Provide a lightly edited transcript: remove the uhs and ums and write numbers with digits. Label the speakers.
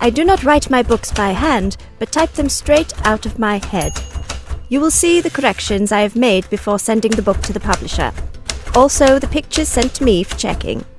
Speaker 1: I do not write my books by hand, but type them straight out of my head. You will see the corrections I have made before sending the book to the publisher. Also, the pictures sent to me for checking.